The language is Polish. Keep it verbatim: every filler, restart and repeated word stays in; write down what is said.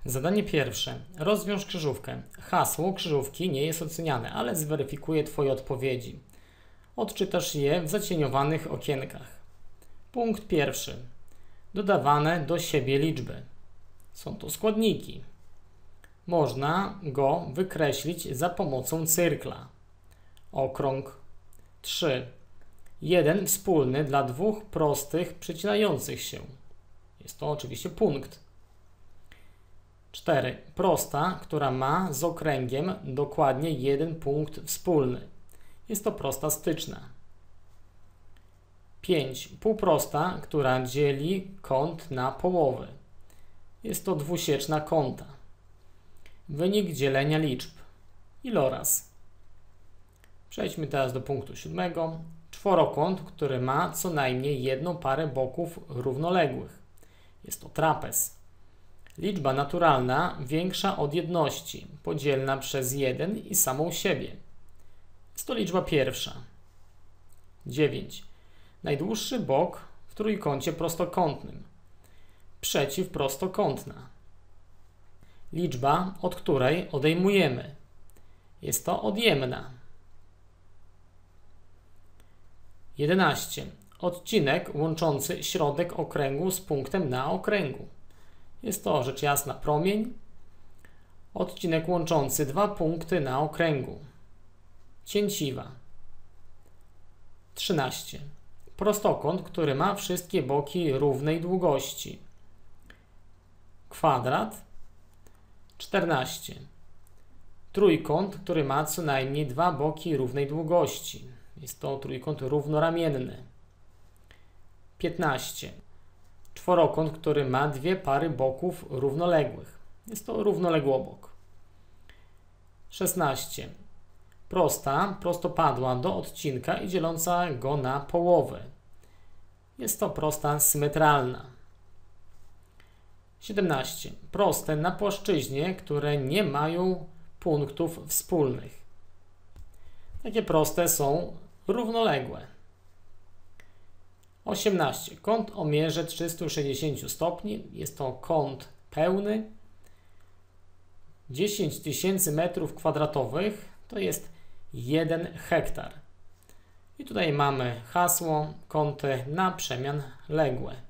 Zadanie pierwsze. Rozwiąż krzyżówkę. Hasło krzyżówki nie jest oceniane, ale zweryfikuje Twoje odpowiedzi. Odczytasz je w zacieniowanych okienkach. Punkt pierwszy. Dodawane do siebie liczby. Są to składniki. Można go wykreślić za pomocą cyrkla. Okrąg. trzy. Jeden wspólny dla dwóch prostych przecinających się. Jest to oczywiście punkt. cztery. Prosta, która ma z okręgiem dokładnie jeden punkt wspólny. Jest to prosta styczna. pięć. Półprosta, która dzieli kąt na połowy. Jest to dwusieczna kąta. Wynik dzielenia liczb. Iloraz. Przejdźmy teraz do punktu siódmego. Czworokąt, który ma co najmniej jedną parę boków równoległych. Jest to trapez. Liczba naturalna większa od jedności, podzielna przez jeden i samą siebie. Jest to liczba pierwsza. dziewięć. Najdłuższy bok w trójkącie prostokątnym. Przeciwprostokątna. Liczba, od której odejmujemy. Jest to odjemna. jedenaście. Odcinek łączący środek okręgu z punktem na okręgu. Jest to rzecz jasna promień. Odcinek łączący dwa punkty na okręgu. Cięciwa. trzynaście. Prostokąt, który ma wszystkie boki równej długości. Kwadrat. czternaście. Trójkąt, który ma co najmniej dwa boki równej długości. Jest to trójkąt równoramienny. piętnaście. Czworokąt, który ma dwie pary boków równoległych. Jest to równoległobok. szesnaście. Prosta, prostopadła do odcinka i dzieląca go na połowę. Jest to prosta symetralna. siedemnaście. Proste na płaszczyźnie, które nie mają punktów wspólnych. Takie proste są równoległe. osiemnaście. Kąt o mierze trzystu sześćdziesięciu stopni. Jest to kąt pełny. dziesięć tysięcy metrów kwadratowych to jest jeden hektar. I tutaj mamy hasło, kąty na przemian ległe.